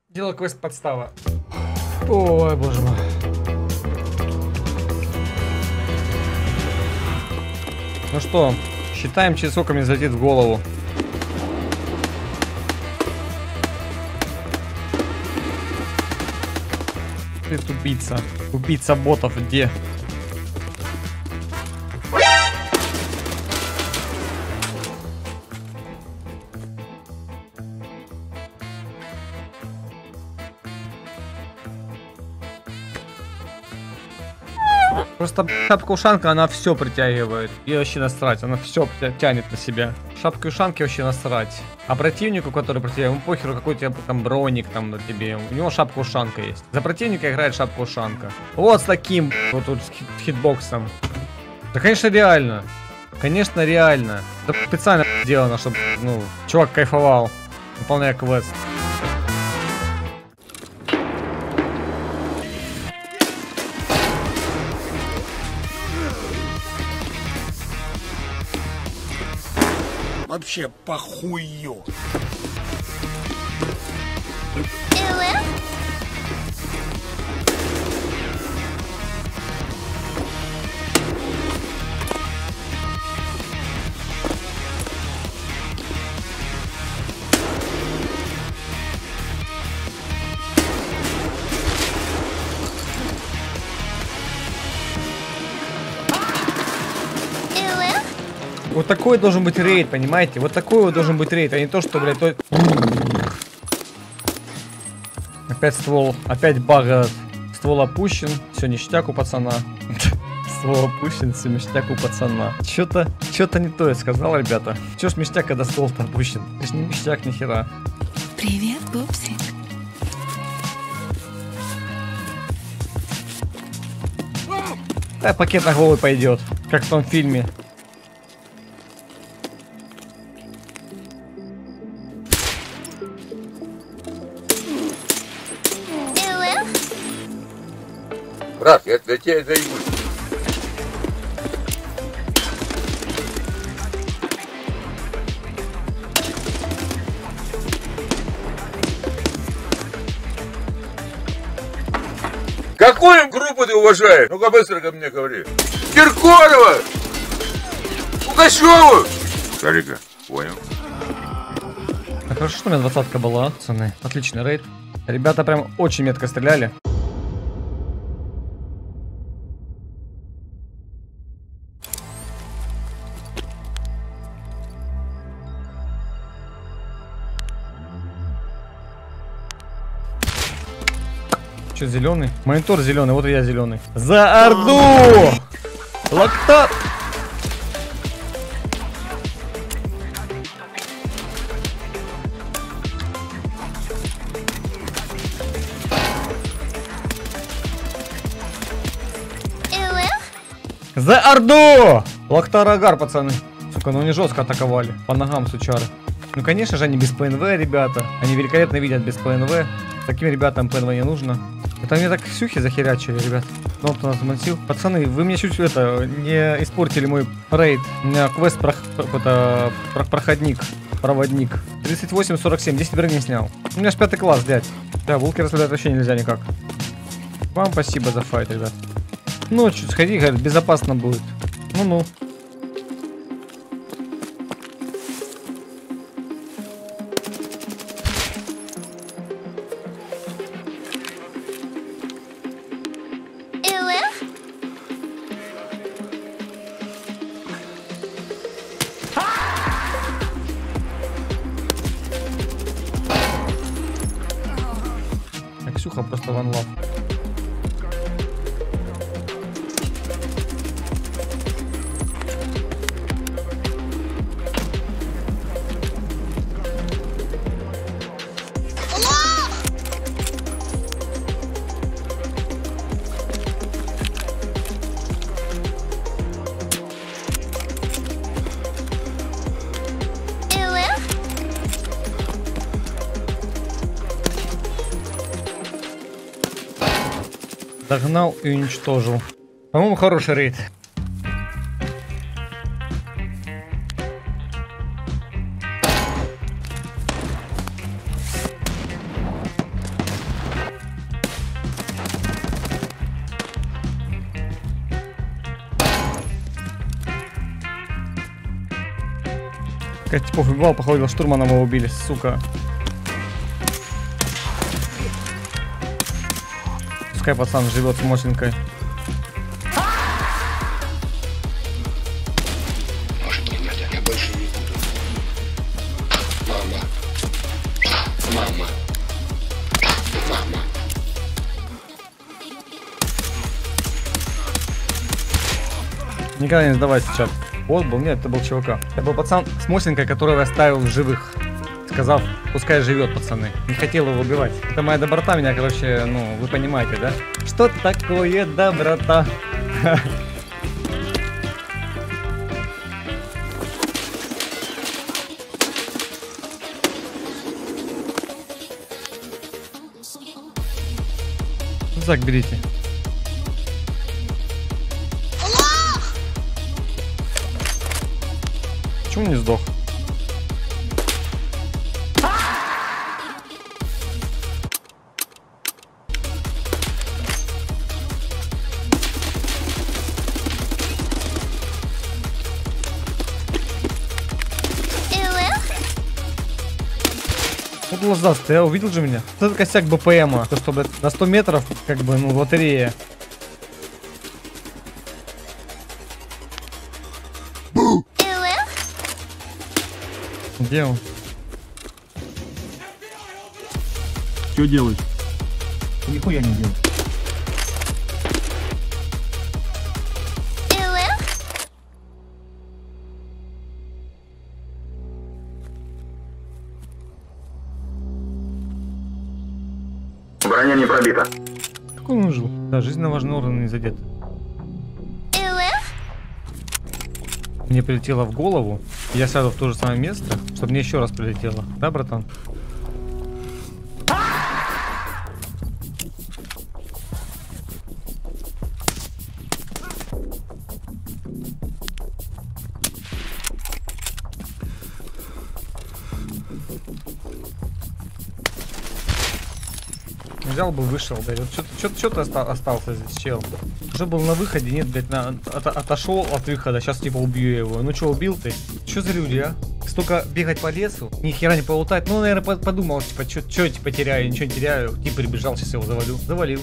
Дело квест подстава. Ой, боже мой. Ну что, считаем, через сколько мне залетит в голову. Ты тупица. Убийца ботов где? Просто шапка-ушанка, она все притягивает. И вообще насрать, она все тянет на себя. Шапка-ушанки вообще насрать. А противнику, который против тебя, ему похеру, какой у тебя там броник там на тебе. У него шапка-ушанка есть. За противника играет шапка-ушанка. Вот с таким, вот тут с хитбоксом. Да, конечно, реально. Конечно, реально. Это специально сделано, чтобы, ну, чувак кайфовал, выполняя квест. Вообще похую. Вот такой должен быть рейд, понимаете? Вот такой вот должен быть рейд, а не то, что, блядь, то... Опять ствол, опять бага. Ствол опущен, все ништяк у пацана. Ствол опущен, все ништяк у пацана. Что-то не то я сказал, ребята. Че ж ништяк, когда ствол-то опущен? Это ж не ништяк, ни хера. Привет, пупсик. Да, пакет на голову пойдет, как в том фильме. Брат, я для тебя займусь. Какую группу ты уважаешь? Ну-ка быстро ко мне говори. Киркорова! Пугачеву! Старика, понял. А хорошо, что у меня 20-ка была, пацаны. Отличный рейд. Ребята прям очень метко стреляли. Че, зеленый? Монитор зеленый, вот и я зеленый. За Орду! Локтар! За Орду! Локтар Агар, пацаны. Сука, ну они жестко атаковали. По ногам, сучары. Ну, конечно же, они без ПНВ, ребята. Они великолепно видят без ПНВ. Таким ребятам ПНВ не нужно. Это мне так сюхи захерячили, ребят. Ну, кто нас замансил. Пацаны, вы мне чуть это не испортили мой рейд. У меня квест проходник. Проводник. 38-47. 10 брони снял. У меня ж 5 класс, дядь. Да, булки распределять вообще нельзя никак. Вам спасибо за файт, ребят. Ну, чуть сходи, говорит, безопасно будет. Ну-ну. Ксюха просто ван лав. Догнал и уничтожил. По-моему, хороший рейд. Как типов убивал, походу, штурмана его убили, сука. Пускай пацан живет с Мосинкой. Может, не надо, я больше не буду. Мама. Мама. Мама. Никогда не сдавайся, чат. Вот был, нет, это был ЧВК. Это был пацан с Мосинкой, которого я ставил в живых. Сказав, пускай живет, пацаны. Не хотел его убивать. Это моя доброта меня, короче, ну, вы понимаете, да? Что такое доброта? Зак, берите. Почему не сдох? Вот глаза стоял, увидел же меня. Вот это косяк БПМа. То, что, блядь, на 100 метров, как бы, ну, лотерея. Где он? Что делать? Нихуя не делал. Броня не пробита. Как он выжил? Да, жизненно важный орган не задет. Мне прилетело в голову. Я сяду в то же самое место, чтобы мне еще раз прилетело. Да, братан? Взял бы, вышел, блядь. Вот что-то остался здесь, чел. Уже был на выходе, нет, блядь, отошел от выхода. Сейчас типа убью его. Ну что, убил ты? Что за люди, а? Столько бегать по лесу, ни хера не полутать. Ну, наверное, подумал, типа, что я типа теряю, ничего не теряю. Типа прибежал, сейчас его завалю. Завалил.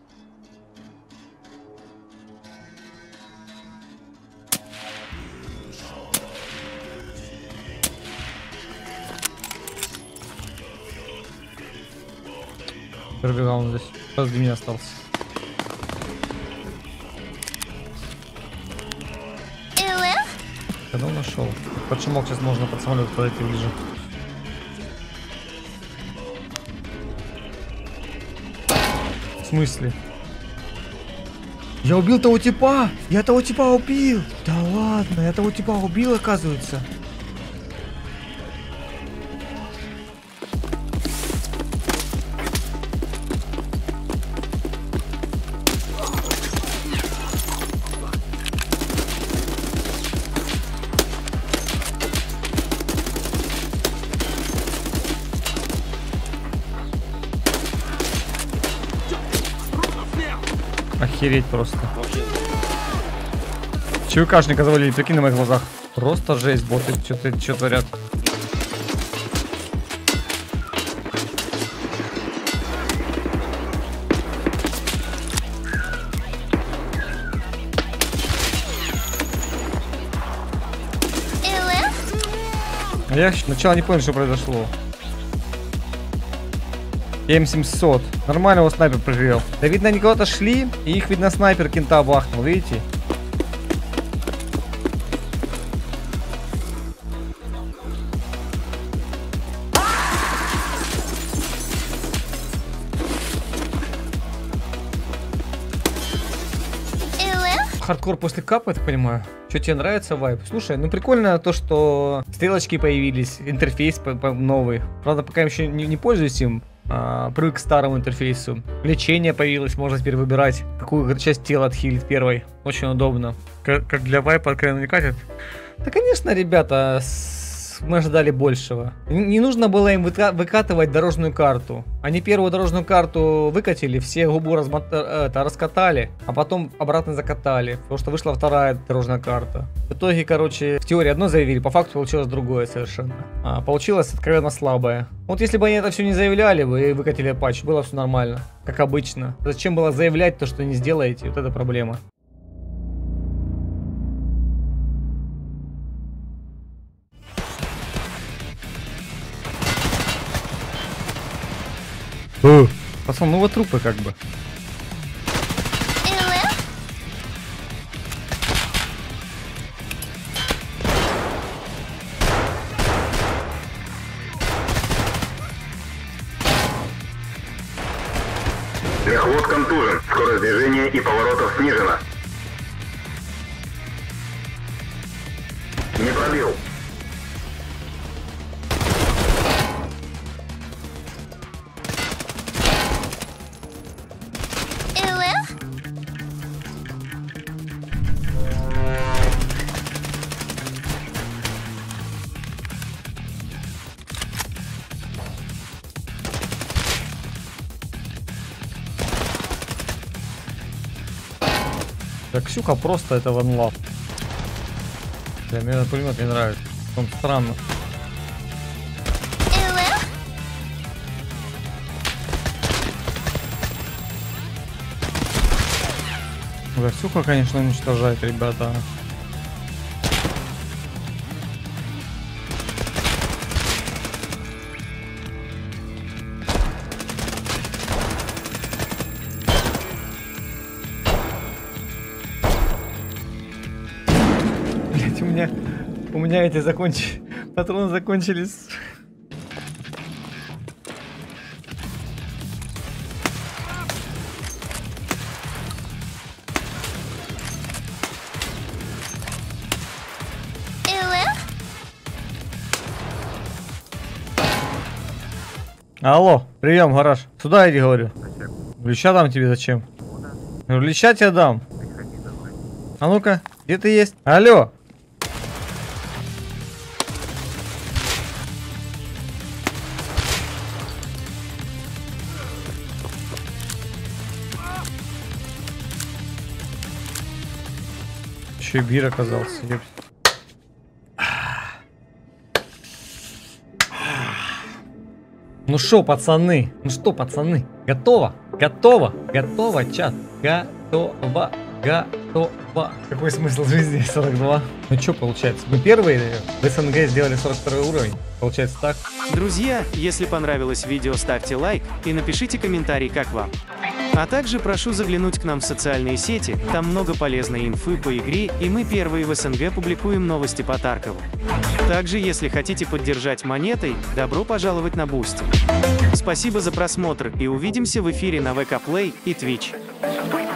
Пробегал он здесь. Позади меня остался. Когда он нашел? Под шумок сейчас можно под самолет подойти ближе. В смысле? Я убил того типа! Я того типа убил! Да ладно, я того типа убил, оказывается. Охереть просто. ЧВКшника завалили, прикинь, на моих глазах. Просто жесть, боты что творят. А я сначала не понял, что произошло. М700. Нормально его снайпер прогрел. Да видно, они куда-то шли, и их, видно, снайпер кента бахнул, видите? Хардкор после капа, я так понимаю. Что, тебе нравится вайп? Слушай, ну прикольно то, что стрелочки появились, интерфейс новый. Правда, пока еще не пользуюсь им. Привык к старому интерфейсу. Лечение появилось, можно теперь выбирать, какую часть тела отхилить первой. Очень удобно. Как для вайпа откровенно не катит. Да, конечно, ребята, мы ожидали большего. Не нужно было им выкатывать дорожную карту. Они первую дорожную карту выкатили, все губу раскатали, а потом обратно закатали, потому что вышла вторая дорожная карта. В итоге, короче, в теории одно заявили, по факту получилось другое совершенно. Получилось откровенно слабое. Вот если бы они это все не заявляли бы и выкатили патч, было все нормально, как обычно. Зачем было заявлять то, что не сделаете? Вот это проблема. Пацан, ну вот трупы как бы. Мехвод контужен. Скорость движения и поворотов снижена. Не пробил. Так, Ксюха просто это ванлав. Да, мне этот пулемет не нравится. Он странно. Да, Ксюха, конечно, уничтожает, ребята. У меня эти патроны закончились. Алло, прием, гараж. Сюда иди, говорю. Леща дам тебе зачем? Говорю, леща тебе дам. А ну-ка, где ты есть? Алло. Еще и бир оказался, ёпт. Ну что, пацаны? Ну что, пацаны? Готово? Готово? Готово, чат? Готово? Готово. Какой смысл жизни 42? Ну что получается? Мы первые в СНГ сделали 42 уровень. Получается так? Друзья, если понравилось видео, ставьте лайк и напишите комментарий, как вам. А также прошу заглянуть к нам в социальные сети, там много полезной инфы по игре, и мы первые в СНГ публикуем новости по Таркову. Также, если хотите поддержать монетой, добро пожаловать на Boosty. Спасибо за просмотр и увидимся в эфире на VK Play и Twitch.